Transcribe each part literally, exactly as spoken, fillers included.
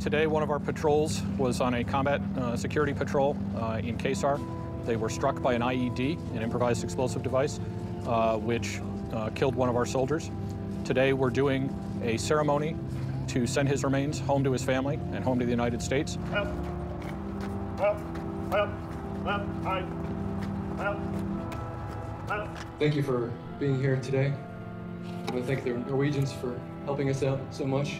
Today, one of our patrols was on a combat uh, security patrol uh, in Kaysar. They were struck by an I E D, an improvised explosive device, uh, which uh, killed one of our soldiers. Today, we're doing a ceremony to send his remains home to his family and home to the United States. Help! Help! Help! Help! Hide! Help! Help! Thank you for being here today. I want to thank the Norwegians for helping us out so much.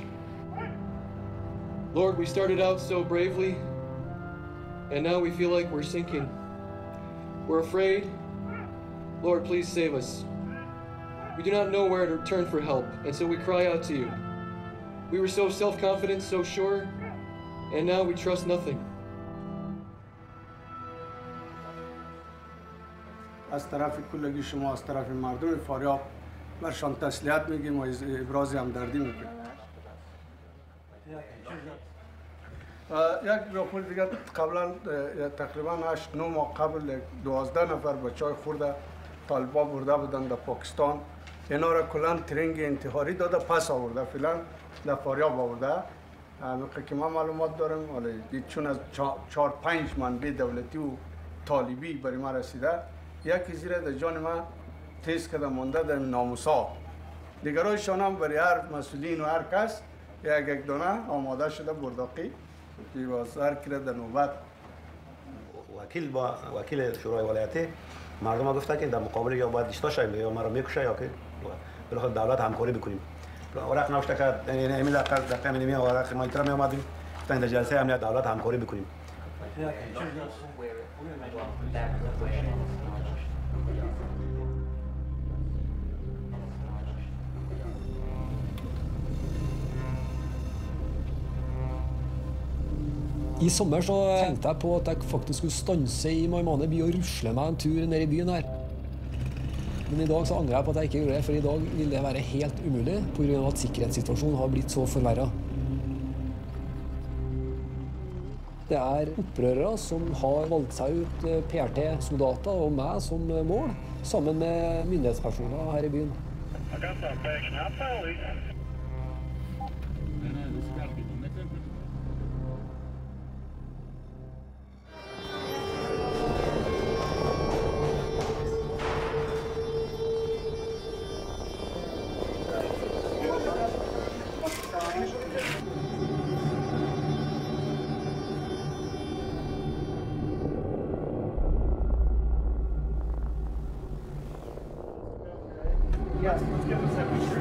Lord, we started out so bravely, and now we feel like we're sinking. We're afraid. Lord, please save us. We do not know where to turn for help, and so we cry out to you. We were so self-confident, so sure, and now we trust nothing. از طرف کلگی شما از طرف مردم فاریاب برشان تسلیت میگیم و ابراز همدردی میکنیم. یک راپور دیگه قبلا تقریبا هشت نه ماه قبل دوازده نفر بچهای خورده طالبا برده بودن در پاکستان. اینا را کلا ترنگ انتحاری داده پس آورده فعلا در فاریاب آورده. موقع که ما معلومات دارم ولی چون از چهار پنج منبع دولتی و طالبی برای ما رسیده یکی زیر در جان ما تیز کده مانده در ناموسا. دیگرایشان هم برای هر مسئولین و هر کس یک یک دانه آماده شده برداقی دیواز هر کره در نوبت. وکیل با وکیل شورای ولایتی مردم ها گفتن که در مقابل یا باید دیشتا شایم یا ما را میکشه یا که بالاخره دولت همکاری بکنیم. ورق نوشته که یعنی همین دقیقه دقیقه می‌نویسیم ورق ما اینطور می‌آمدیم تا در جلسه امنیت دولت همکاری بکنیم. I sommer så tenkte jeg på at jeg faktisk skulle stanse i Meymaneh by og rusle meg en tur ned i byen her. Men i dag så angrer jeg på at jeg ikke gjorde det, for i dag vil det være helt umulig på grunn av at sikkerhetssituasjonen har blitt så forverret. Det er opprørere som har valgt seg ut P R T-soldater og meg som mål, sammen med myndighetspersoner her i byen. Yes, let's give us that picture.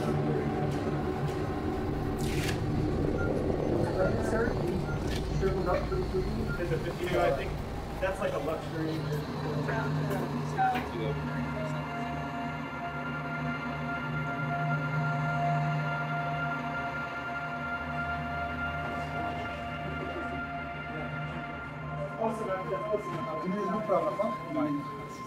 Sir, shriveled up pretty quickly. Is it, you know, I think that's like a luxury. Awesome, no problem, huh?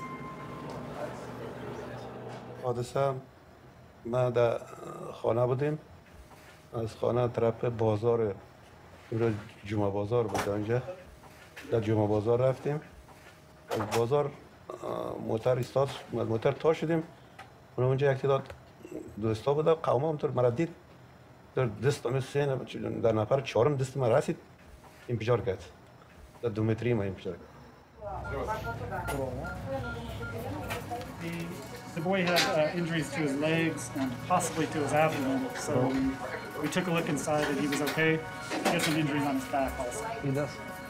حادثه ما در خانه بودیم از خانه طرف بازار جمعه بازار بود اونجا در جمعه بازار رفتیم از بازار موتر استاد موتر تا شدیم اونجا یک تعداد دوستا بود قوم همونطور مرا دید در دست همه سه در نفر چهارم دست ما رسید انفجار کرد در دو متری ما انفجار کرد. The boy had uh, injuries to his legs and possibly to his abdomen, so we, we took a look inside and he was okay. He had some injuries on his back also. He does.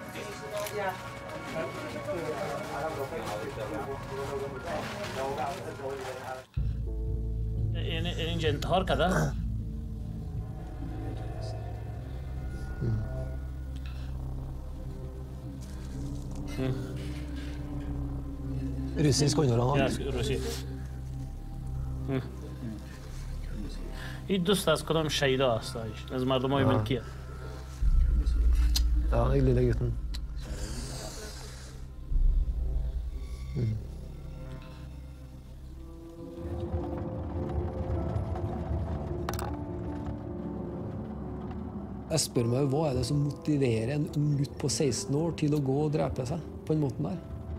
این اینجا انتحار کرده؟ Russisk underland. Ja, روسی. این دوست از کدام شهیدا هست از مردم های ملکیه. Ja, den lille gutten. Mm. Jeg spør meg, hva er det som motiverer en ung gutt på seksten år til å gå og drepe seg på en måte der?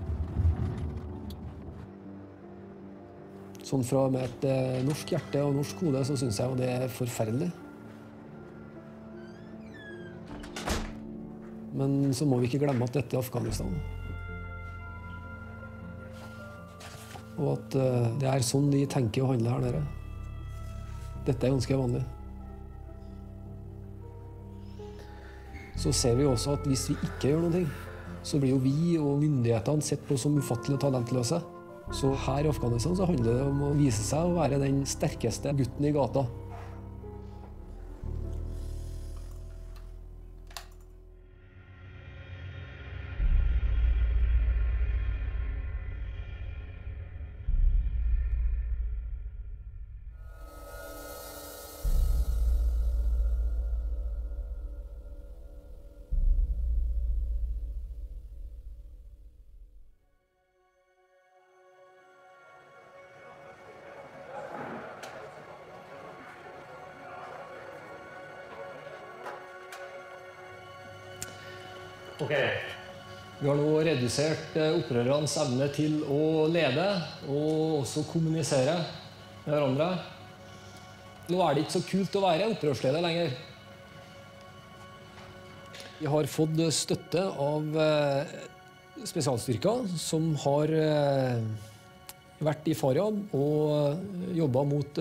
Sånn fra med et eh, norsk hjerte og norsk hode så synes jeg jo det er forferdelig. Men så må vi ikke glemme at dette er Afghanistan. Og at uh, det er sånn de tenker og handler her nede. Dette er ganske vanlig. Så ser vi også at hvis vi ikke gjør noe, så blir jo vi og myndighetene sett på som ufattelig talentløse. Så her i Afghanistan så handler det om å vise seg å være den sterkeste gutten i gata. Okay. Vi har nå redusert opprørernes evne til å lede og også kommunisere med hverandre. Nå er det ikke så kult å være opprørsleder lenger. Vi har fått støtte av spesialstyrker som har vært i Faryab og jobbet mot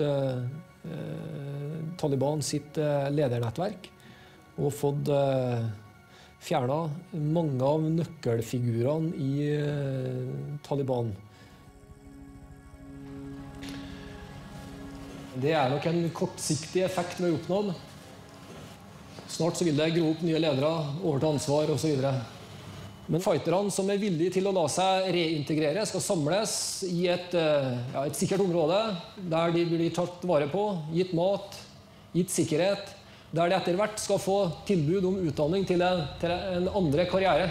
Taliban sitt ledernettverk og fått fjernet mange av nøkkelfigurene i eh, Taliban. Det er nok en kortsiktig effekt vi har oppnådd. Snart så vil det gro opp nye ledere, overta ansvar og så videre. Men fighterne som er villige til å la seg reintegrere, skal samles i et, ja, et sikkert område der de blir tatt vare på, gitt mat, gitt sikkerhet, der de etter hvert skal få tilbud om utdanning til en, til en andre karriere.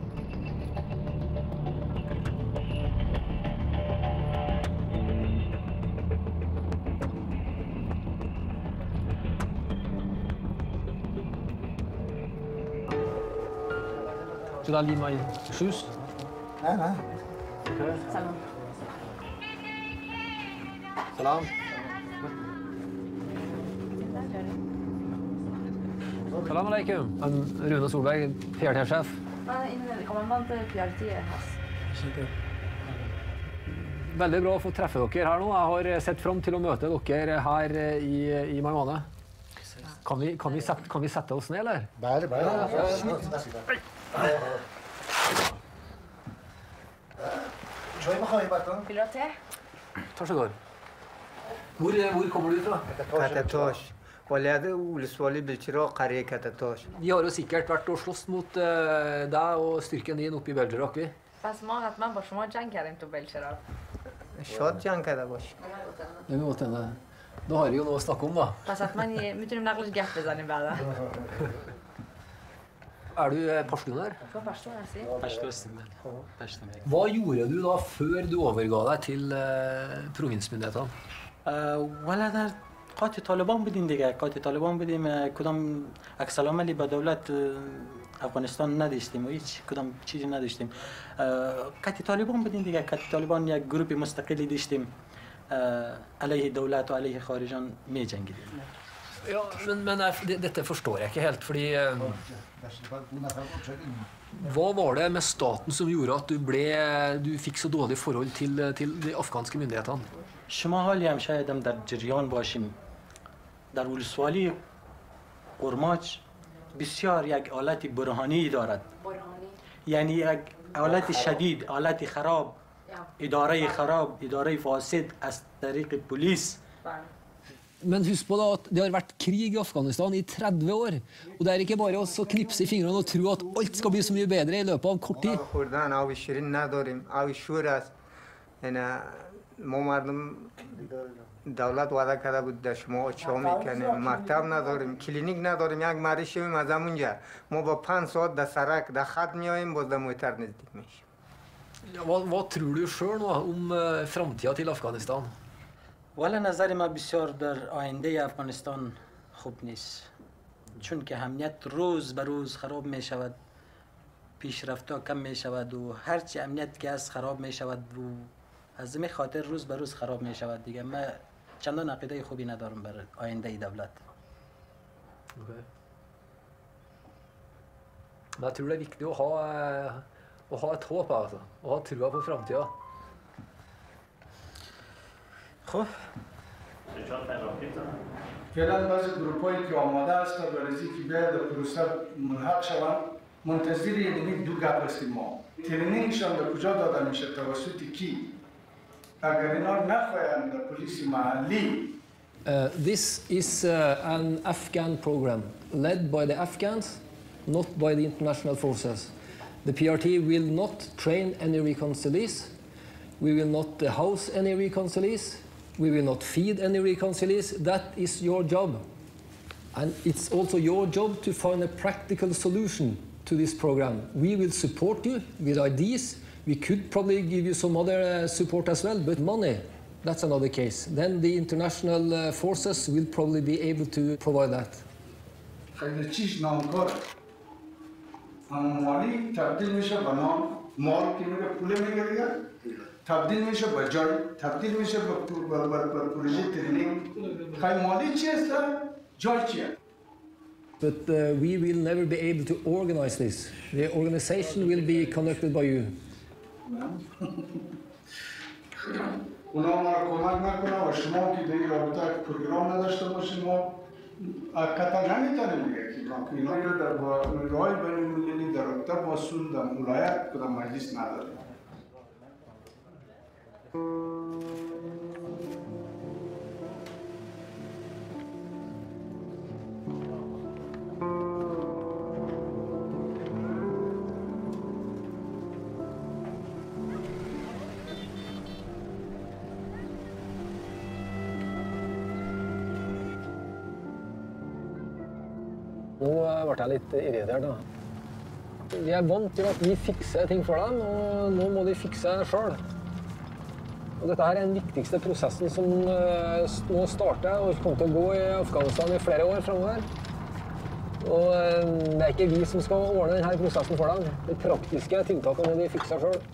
Should I leave my shoes? Nei, nei. Salam. Salam. Salam alaikum. I'm Rune Solberg, P R T-sjef. Kommandant P R T. Veldig bra å få treffe dere her nå. Jeg har sett fram til å møte dere her i, i Meymaneh. Kan vi, kan, vi sette, kan vi sette oss ned, eller? Bare, bare. Vil du ha te? Takk skal du ha. Hvor, hvor kommer du fra? Katatosh. Valade Ulsvali Bilchira Qariye Katatosh. De har jo sikkert vært og slåss mot uh, deg og styrken din oppe i Belgerak, vi. پس ما حتما با شما جنگ کردیم تو بلچرا. شاد جنگ کرده باش. Det kan godt hende. Da har vi jo noe å snakke om, da. پس حتما میتونیم نقلش گپ بزنیم بعدا. Er du pashtuner her? تو پشتون هستی؟ پشتو هستیم. پشتو میگم. Hva gjorde du da før du overga deg til uh, provinsmyndighetene? ولی در قاطی طالبان بودیم دیگه. قاطی طالبان بودیم. کدام عکس العملی به دولت افغانستان نداشتیم و هیچ کدام چیزی نداشتیم. قاطی طالبان بودیم دیگه. قاطی طالبان یک گروه مستقلی داشتیم علیه دولت و علیه خارجان می جنگیدیم. Ja, men, men jeg, dette forstår jeg ikke helt, fordi uh, hva var det med staten som gjorde at du, ble, du fikk så dårlig forhold til, til de afghanske myndighetene? شما حالی هم شاید هم در جریان باشیم. در ولسوالی قرماج بسیار یک آلت برهانی دارد. یعنی یک آلت شدید، آلت خراب، اداره خراب، اداره فاسد از طریق پلیس. Men husk på da at det har vært krig i Afghanistan i tretti år. Og det er ikke bare å knipse i fingrene og tro at alt skal bli så mye bedre i løpet av kort tid. خوردن آب شیرین نداریم، آب شور است. یعنی ما مردم دولت وعده کرده بود در شما چا میکنیم، مکتب نداریم، کلینیک نداریم، یک مریض شویم از همونجا ما با پنج ساعت در سرک در خط میاییم باز در موتر نزدیک میشیم. Hva, hva tror du sjøl nå om uh, framtida til Afghanistan? ولی نظر ما بسیار در آینده افغانستان خوب نیست. چون که امنیت روز به روز خراب می شود، پیشرفت‌ها کم می شود و هرچی امنیت که از خراب می شود و از این خاطر روز به روز خراب می شود دیگه. من چندان عقیده خوبی ندارم بر آینده دولت. Okay. Men jeg tror det er viktig å ha, å ha et håp, altså. Å ha trua på framtida. فعلا بعضی گروپایی که آماده هستند برای اینکه بیاید در پروسه ملحق شوند منتظر یعنی دو گپ هستیم ما ترینینگشان در کجا داده میشه توسط کی اگر اینا نخواهند در پلیس محلی Uh, this is uh, an Afghan program led by the Afghans, not by the international forces. The P R T will not train any reconcilies. We will not uh, house any reconcilies. We will not feed any reconcilies. That is your job. And it's also your job to find a practical solution to this program. We will support you with ideas. We could probably give you some other uh, support as well, but money, that's another case. Then the international uh, forces will probably be able to provide that. خیلی چیش نامکار اما مالی تبدیل میشه به نام مال که میگه پول میگه دیگه تبدیل میشه به جای تبدیل میشه به پروژه ترینینگ خیلی مالی چی هست جای چیه But uh, we will never be able to organize this. The organization will be conducted by you. اونا ما را کمک نکنه و شما که دیگه رابطه پروگرام نداشته باشید ما قطعا نمیتونیم دیگه که اینا رو در نگاه بین المللی در رابطه با اصول در ولایت کدام مجلس نداریم Nå ble jeg litt irritert da. Vi er vant til at vi fikser ting for dem, og nå må de fikse selv. Og dette her er den viktigste prosessen som nå starter og kommer til å gå i Afghanistan i flere år fremover. Og det er ikke vi som skal ordne denne prosessen for dem. De praktiske tiltakene må de fikse selv.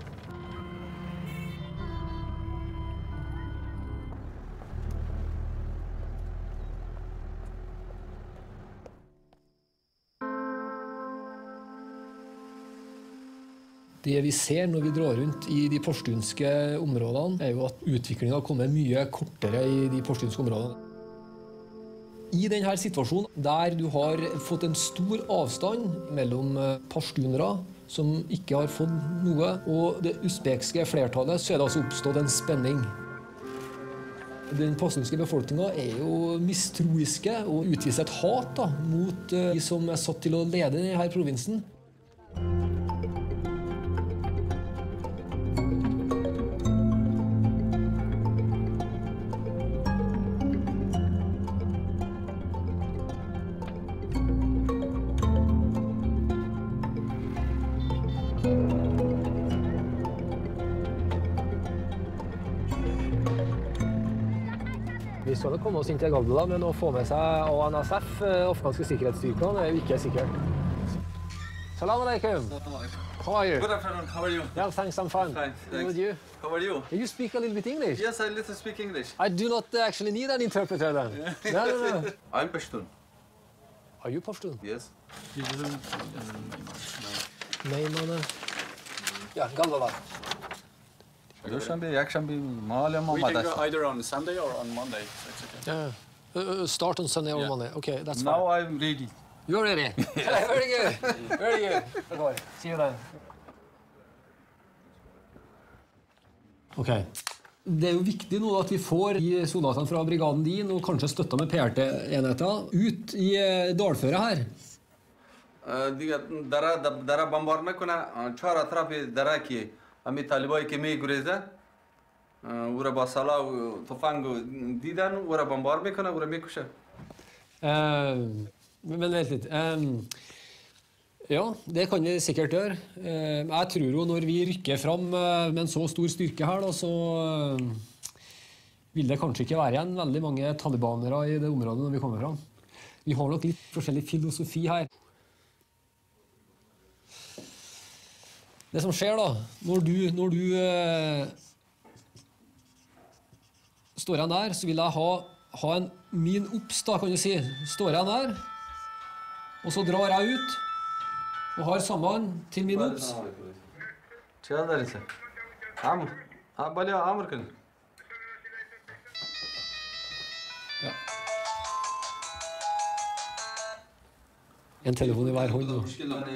Det vi ser når vi drar rundt i de pashtunske områdene, er jo at utviklingen har kommet mye kortere i de pashtunske områdene. I denne situasjonen, der du har fått en stor avstand mellom pashtunere, som ikke har fått noe, og det usbekske flertallet, så er det altså oppstått en spenning. Den pashtunske befolkningen er jo mistroiske og utviser et hat da, mot de som er satt til å lede denne provinsen. Vi skal komme oss inn til Galdala, men å få med seg A N S F, afghanske sikkerhetsstyrkene, er jo ikke sikkert. Salam alaikum. How are you? Good afternoon. How are you? Yeah, thanks. I'm fine. Fine. How are you? How are you? You speak a little bit English? Yes, I little speak English. I do not actually need an interpreter then. No, no, no. I'm Pashtun. Are you Pashtun? Yes. Name on Yeah, Galdala. Dushanbe, Yakshanbe, Malama. We can go either on Sunday or on Monday. That's okay. Yeah. Uh, start on Sunday or Yeah. Monday. Okay, that's fine. Now I'm ready. You're ready? Very good. Very good. Okay. See you then. Okay. Det er jo viktig nå at vi får de soldatene fra brigaden din og kanskje støtta med P R T-enheter ut i dalføret her. دیگه دره دره بمبار میکنه چهار اطراف دره که همین طالبایی که میگریزه او را با سلاح و تفنگ دیدن او را بمبار میکنه او را میکشه. Men vent litt. Um, ja, det kan vi sikkert gjøre. Uh, jeg tror jo når vi rykker fram uh, med en så stor styrke her, da, så uh, vil det kanskje ikke være igjen veldig mange talibanere i det området når vi kommer fram. Vi har nok litt forskjellig filosofi her. Det som skjer da, når du, når du uh, står igjen der, så vil jeg ha, ha en min opps da, kan du si. Står jeg der, og så drar jeg ut, Og har sammen til minutt. چقدر داری سه؟ عمر بله عمر کن En telefon i hver hånd nå.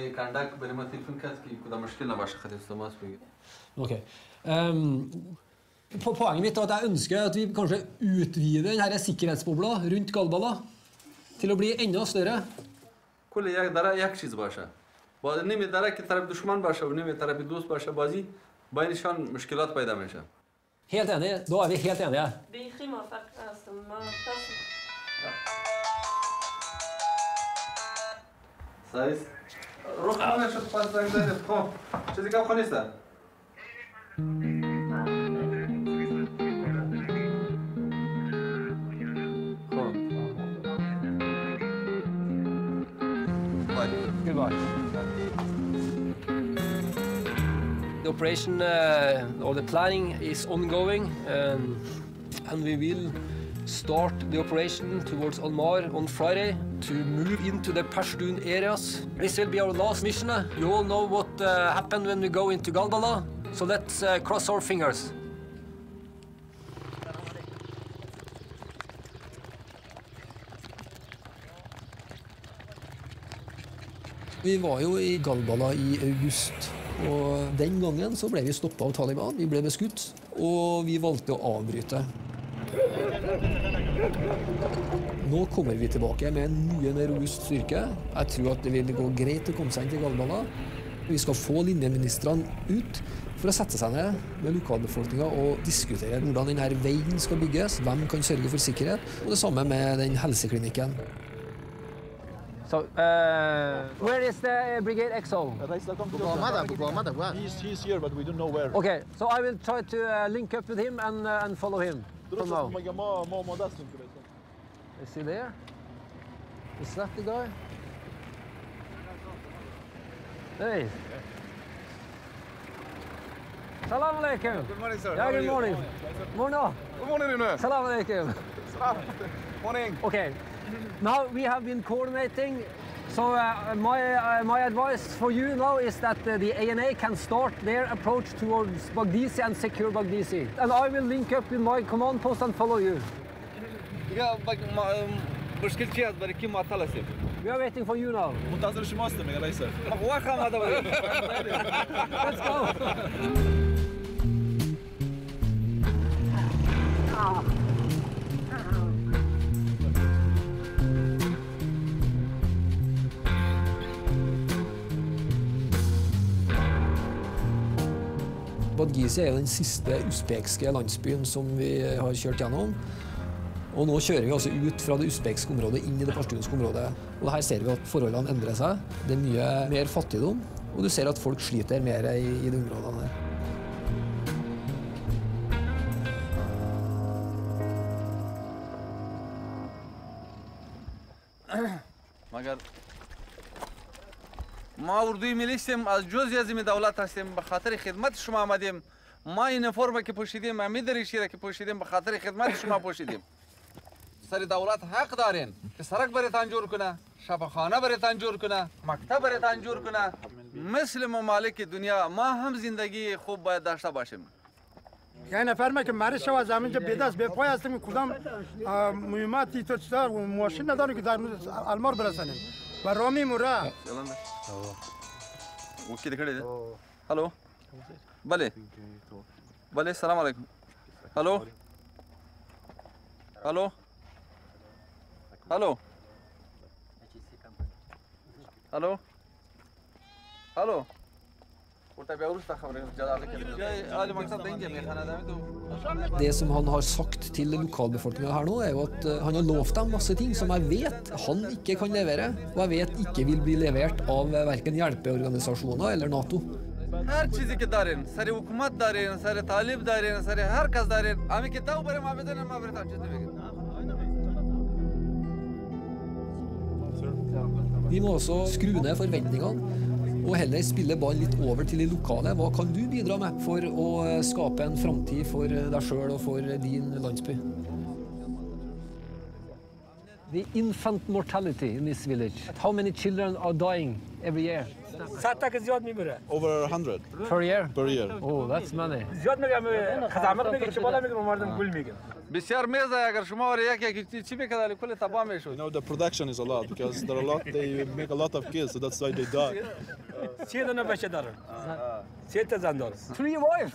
Ok. Um, poenget mitt er at jeg ønsker at vi kanskje utvider denne sikkerhetsbobla rundt Galbala til å bli enda større. کل یک داره یک چیز باشه. با نیمه داره که طرف دشمن باشه و نیمه طرف دوست باشه بازی بینشان مشکلات پیدا میشه. Helt enig. Da er vi helt enige. سایس. روح خانه شد پس زنگ زده. خب چیزی که خانه است. Goodbye. The operation uh, or the planning is ongoing, um, and we will start the operation towards Almar on Friday to move into the Pashtun areas. This will be our last mission. You all know what uh, happened when we go into Galbala, so let's uh, cross our fingers. Vi var jo i Galbala i august, og den gangen så ble vi stoppet av Taliban, vi ble beskutt, og vi valgte å avbryte. Nå kommer vi tilbake med en mye mer robust styrke. Jeg tror at det vil gå greit å komme seg inn til Galbala. Vi skal få linjeministrene ut for å sette seg ned med lokalbefolkningen og diskutere hvordan denne veien skal bygges, hvem kan sørge for sikkerhet, og det samme med den helseklinikken. So, uh, where is the Brigade X O? He's, he's here, but we don't know where. Okay, so I will try to uh, link up with him and, uh, and follow him from now. Is he there? Is that the guy? Hey. Salam alaikum. Good morning, sir. Yeah, good morning. Morning. Good morning, Rune. Salam alaikum. Salam. Morning. Okay. Now we have been coordinating, so uh, my, uh, my advice for you now is that uh, the A N A can start their approach towards Baghdisi and secure Baghdisi. And I will link up with my command post and follow you. We are waiting for you now. Let's go. Baghdisi er den siste usbekske landsbyen som vi har kjørt gjennom. Og nå kjører vi altså ut fra det usbekske området inn i det pashtunske området. Og her ser vi at forholdene endrer seg. Det er mye mer fattigdom, og du ser at folk sliter mer i, i de områdene her. مگر ما اردوی ملی هستیم از جزئی از این دولت هستیم به خاطر خدمت شما آمدیم ما این فرم که پوشیدیم امی دریشی را که پوشیدیم به خاطر خدمت شما پوشیدیم سر دولت حق دارین که سرک برایتان جور کنه شفاخانه برایتان جور کنه مکتب برایتان جور کنه مثل ممالک دنیا ما هم زندگی خوب باید داشته باشیم یه نفر ما که مریض شو از همینجا به دست به پای هستیم کدام مهماتی تو چطور ماشین نداره که در المار برسانیم و رامی مورا وکی دکڑے دے ہلو بله بله السلام علیکم هلو هلو هلو هلو هلو Det som han har sagt til lokalbefolkningen her nå, er jo at han har lovt dem masse ting som jeg vet han ikke kan levere, og jeg vet ikke vil bli levert av hverken hjelpeorganisasjoner eller NATO. هر چیزی که دارین سر حکومت دارین سر طالب دارین سر هر کس دارین امی که داو بریم ما بدن ما برتان چه بگید Vi må også skru ned forventningene og heller spille ballen litt over til de lokale. Hva kan du bidra med for å skape en framtid for deg selv og for din landsby? The infant mortality in this village. How many children are dying every year? Over a hundred. Per year? Per year. Oh, that's money. بسیار میزه اگر شما ور یکی کی چی بکدالی کل تباه میشود. You know the production is a lot because there are a lot. They make a lot of kids, so that's why they die. سه دانه بچه دارن. سه تا زن دارن. Three wives.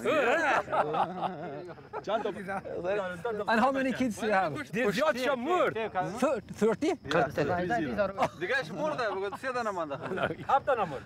And how many kids do you have? زیاد شمور. Thirty? دیگه مرده بگو سه دانه مانده. هفت دانه مرد.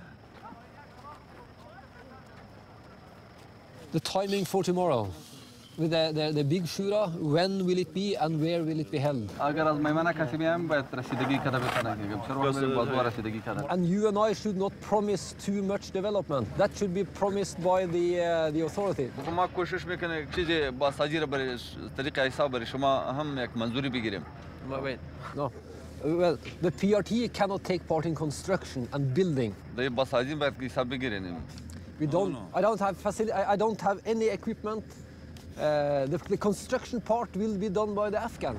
The timing for tomorrow. With the, the, the big shura, when will it be and where will it be held? اگر از میمنه کسی بیام باید رسیدگی کرده بکنه که بسیار وقت بازو رسیدگی کرده. And you and I should not promise too much development. That should be promised by the uh, the authority. ما کوشش میکنه چیزی با ساجی برای طریق حساب برای شما هم یک منظوری بگیریم. Wait, no. Well, the P R T cannot take part in construction and building. ده با ساجی باید حساب بگیریم. We don't. I don't have facility. I, I don't have any equipment. Uh, the, the construction part will be done by the Afghans.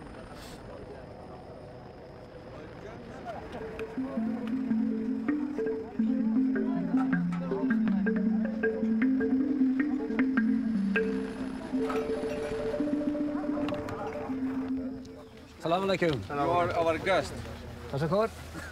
Salam alaikum. You are our guest. Tashakkur.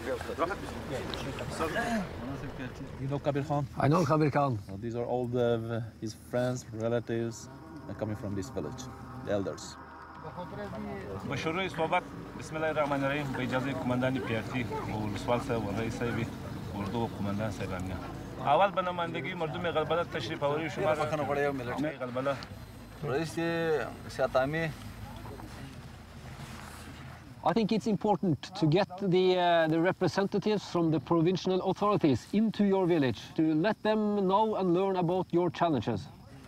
You know Kabir Khan? I know Kabir Khan. So these are all the, his friends, relatives, uh, coming from this village, the elders. با شروع صحبت بسم الله الرحمن الرحیم با اجازه کماندان پیارتی و ولسوال صاحب و رئیس صاحب اردو و کماندان صاحبانی اول به نمایندگی مردم غلبله تشریف آوری شما را کنه غړی ملت غلبله رئیس سیاتامی I think it's important to get the, uh, the representatives from the provincial authorities into your village to let them know and learn about your challenges.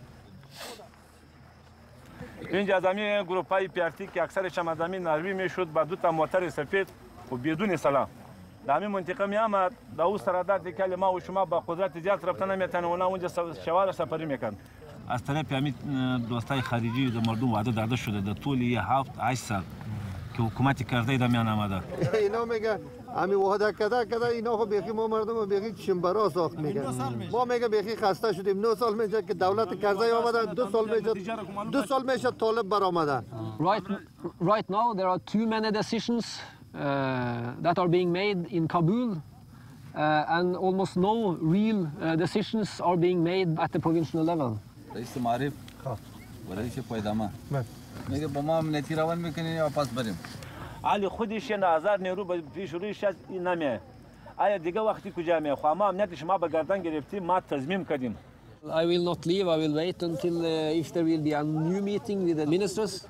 اینجا از همین گروپای پیارتی که اکثرش هم از همین نروی میشد با دو تا موتر سفید و بدون سلام. در همین منطقه می آمد در او سرادات که ما و شما با قدرت زیاد رفتن نمیتونن اونا اونجا شوارع سفری میکن. از طرف همین دوستای خارجی در مردم وعده داده شده در طول یه هفت هشت سال که حکومت کرده در میان آمده. اینا میگن همین وعده کده کده اینا خو بیخی ما مردم بیخی چنبرا ساخت میگن. ما میگه بیخی خسته شدیم نه سال میشه که دولت کرده آمده دو سال میشه دو سال میشه طالب برآمده. Right, right now there are too many decisions uh, that are being made in Kabul uh, and almost no real uh, decisions are being made at the provincial level. رئیس معرف و رئیس پایدامه میگه با ما امنیتی روان میکنین یا پس بریم علی خودش یه هزار نیرو به پیش رویش نمیه آیا دیگه وقتی کجا میه خو ما امنیت شما به گردن گرفتیم ما تصمیم کردیم I will not leave. I will wait until uh, if there will be a new meeting with the ministers.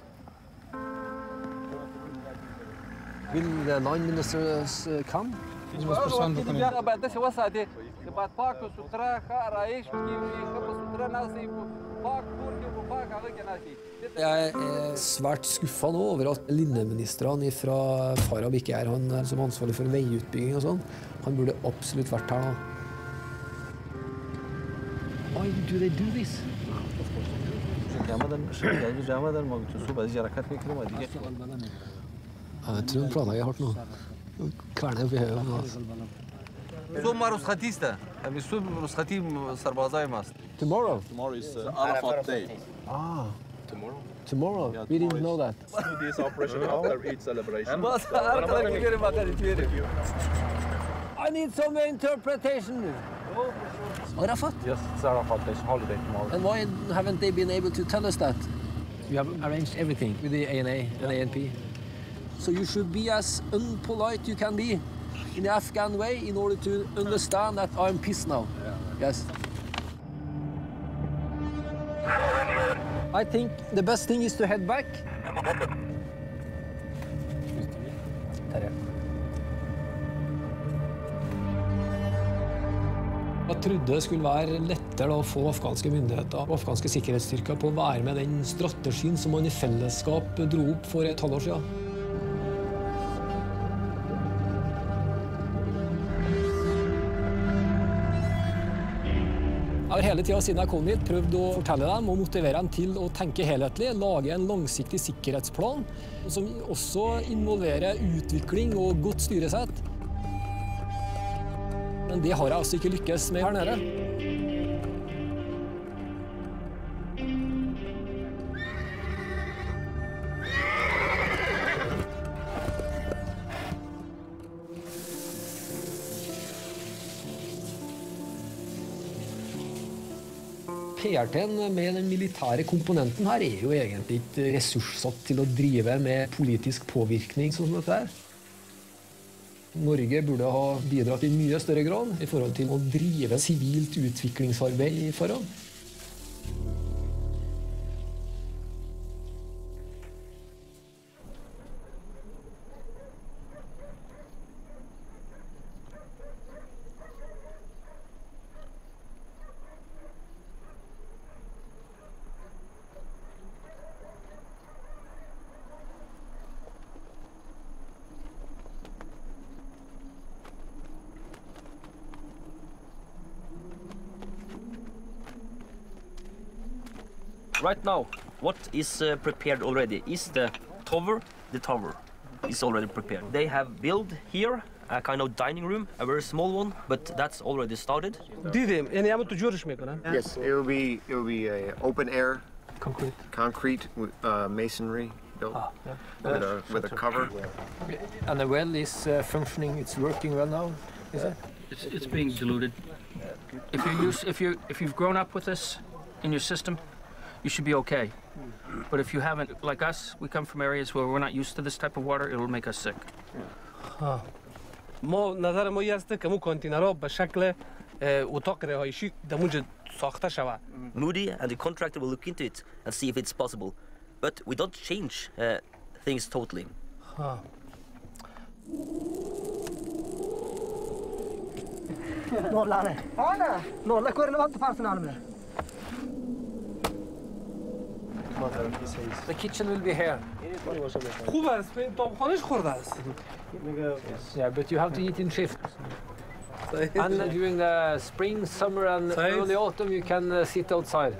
Will the nine ministers uh, come? Jeg er svært skuffa nå over at linjeministrene fra Farab ikke er han som ansvarlig for veiutbygging og sånn. Han burde absolutt vært her nå. Why do they do this? Jeg tror han planlegger hardt nå. Kverner oppi høyet nå. صبح ما رخصتی است. همین صبح رخصتی سربازای ماست. Tomorrow? Tomorrow is uh, Arafat Day. Ah. Tomorrow? Tomorrow? Yeah, we didn't know that. This operation after Eid celebration. I need some interpretation. Arafat? Yes, it's Arafat Day, holiday tomorrow. And why haven't they been able to tell us that? You have arranged everything with the A N A and A N P. So you should be as unpolite you can be in the Afghan way in order to understand that I'm pissed now. Yeah. Yes. I think the best thing is to head back. Jeg trodde det skulle være lettere å få afghanske myndigheter og afghanske sikkerhetsstyrker på å være med den strategien som man i fellesskap dro opp for et halvår siden. Jeg har hele tiden siden jeg kom hit prøvd å fortelle dem og motivere dem til å tenke helhetlig, lage en langsiktig sikkerhetsplan som også involverer utvikling og godt styresett. Men det har jeg altså ikke lykkes med her nede. P R T-en med den militære komponenten her er jo egentlig ikke ressurssatt til å drive med politisk påvirkning som dette er. Norge burde ha bidratt i mye større grad i forhold til å drive sivilt utviklingsarbeid i forhold. Right now, what is uh, prepared already is the tower. The tower is already prepared. They have built here a kind of dining room, a very small one, but that's already started. Yes, it will be it will be a open air, concrete, concrete uh, masonry built Ah, yeah. with a with a cover. And the well is uh, functioning. It's working well now, is it? It's, it's being diluted. If you use, if you if you've grown up with this in your system, you should be okay. But if you haven't, like us, we come from areas where we're not used to this type of water, it'll make us sick. ما نظر ما است که مو کانتینرها به شکل اتاق رهایشی در اونجا ساخته شود. Moody and the contractor will look into it and see if it's possible. But we don't change uh, things totally. Norrlane. Ana. Norrla körne vart personalmen. The kitchen will be here. خوب است. دامخانهش خورده است. Yeah, but you have to eat in shift. And during the spring, summer, and early autumn, you can uh, sit outside.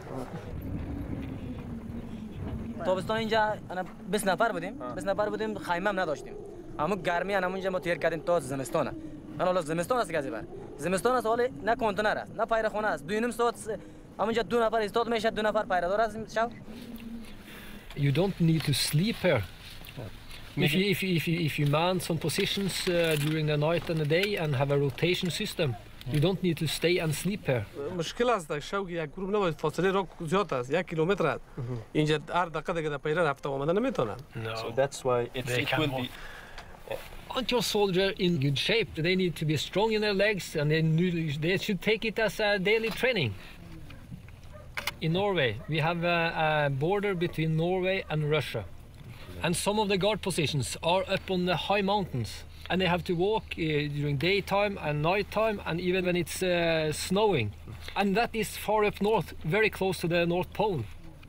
تابستان اینجا انا بیست نفر بودیم. بیست نفر بودیم خیمه هم نداشتیم. اما گرمی انا اونجا ما تیر کردیم تا زمستان. انا حالا زمستان است که بر. زمستان است حالا نه کانتینر است، نه پیرخانه است. دو نیم ساعت اونجا دو نفر استاد میشه، دو نفر پیردار است شب. You don't need to sleep here. If you, if, you, if, you, if you man some positions uh, during the night and the day and have a rotation system, you don't need to stay and sleep here. مشکل است در شب یک گروه نباید فاصله را زیاد است، یک کیلومتر است. اینجا هر دقیقه دیگه در پیره رفته آمده نمیتونن. So that's why it, They it will can be. Aren't your soldiers in good shape? They need to be strong in their legs, and they, they should take it as a daily training. In Norway, we have a, a border between Norway and Russia. And some of the guard positions are up on the high mountains. And they have to walk uh, during daytime and nighttime, and even when it's uh, snowing. And that is far up north, very close to the North Pole.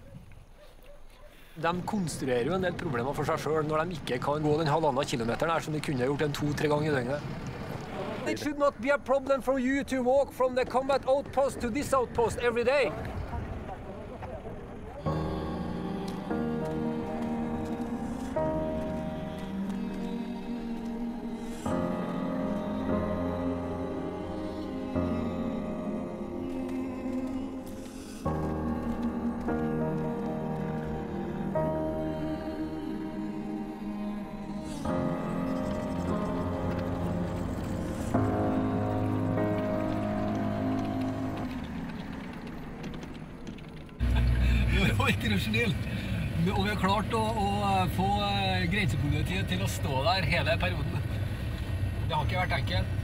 De konstruerer jo en del problemer for seg selv når de ikke kan gå den halvannen kilometeren her som de kunne gjort en to-tre ganger i døgnet. It should not be a problem for you to walk from the combat outpost to this outpost every day. Og vi har klart å, å få grensepolitiet til å stå der hele perioden. Det har ikke vært enkelt.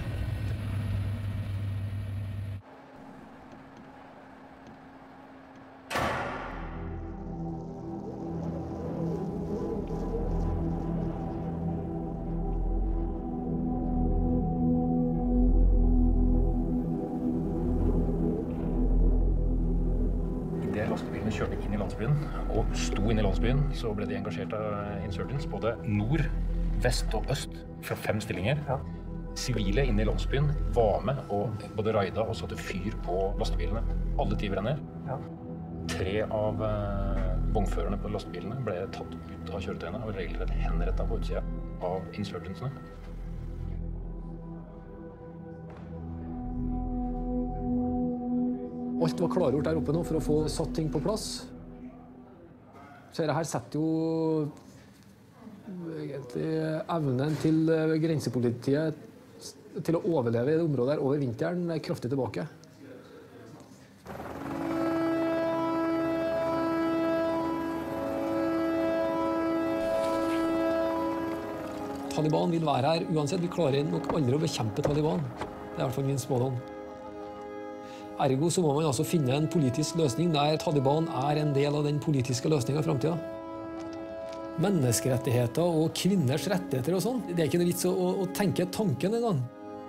Lastebilene kjørte inn i landsbyen og sto inn i landsbyen, så ble de engasjert av insurgents både nord, vest og øst fra fem stillinger. Sivile inne i landsbyen var med og både raida og satte fyr på lastebilene. Alle ti brenner. Tre av vognførerne på lastebilene ble tatt ut av kjøretøyene og regelrett henrettet på utsida av insurgentsene. Alt var klargjort der oppe nå for å få satt ting på plass. Så dette her setter jo egentlig evnen til grensepolitiet til å overleve i det området her over vinteren kraftig tilbake. Taliban vil være her uansett. Vi klarer nok aldri å bekjempe Taliban. Det er i hvert fall min spådom. Ergo så må man altså finne en politisk løsning der Taliban er en del av den politiske løsningen i fremtiden. Menneskerettigheter og kvinners rettigheter og sånn, det er ikke noe vits å, å tenke tanken engang.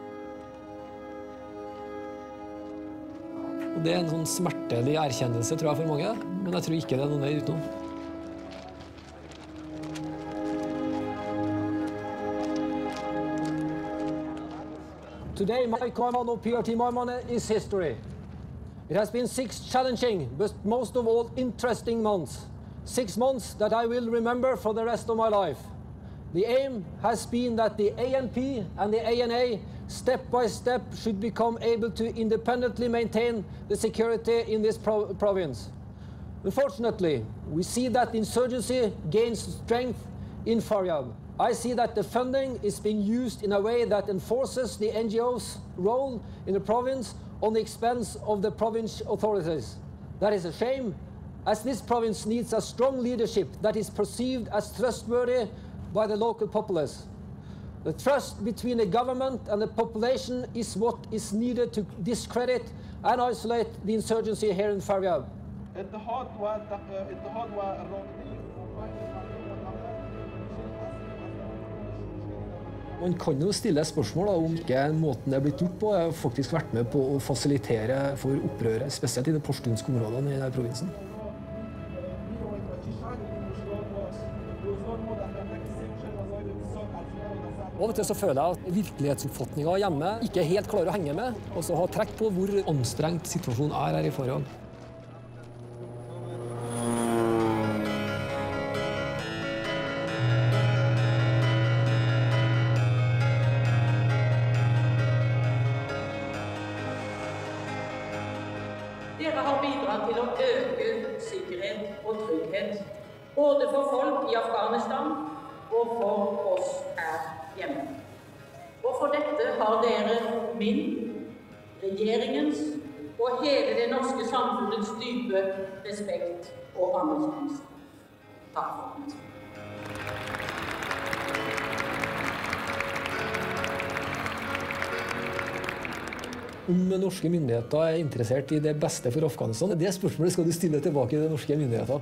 Og det er en sånn smertelig erkjennelse, tror jeg, for mange, men jeg tror ikke det er noen vei utenom. Today, my Maimane P R T Maimane is history. It has been six challenging, but most of all interesting months. Six months that I will remember for the rest of my life. The aim has been that the A N P and the A N A, step by step, should become able to independently maintain the security in this pro province. Unfortunately, we see that the insurgency gains strength in Faryab. I see that the funding is being used in a way that enforces the N G O's role in the province on the expense of the province authorities. That is a shame, as this province needs a strong leadership that is perceived as trustworthy by the local populace. The trust between the government and the population is what is needed to discredit and isolate the insurgency here in Faryab. Man kan jo stille spørsmål da, om ikke måten det er blitt gjort på har faktisk vært med på å fasilitere for opprøret, spesielt i de pashtunske områdene i denne provinsen. Av og til så føler jeg at virkelighetsoppfatningen hjemme ikke helt klarer å henge med, og så har trekk på hvor anstrengt situasjonen er her i Faryab. Dere har bidratt til å øke sikkerhet og trygghet, både for folk i Afghanistan og for oss her hjemme. Og for dette har dere min, regjeringens og hele det norske samfunnets dype respekt og anerkjennelse. Takk for det. Om norske myndigheter er interessert i det beste for Afghanistan, det spørsmålet skal du stille tilbake til de norske myndighetene.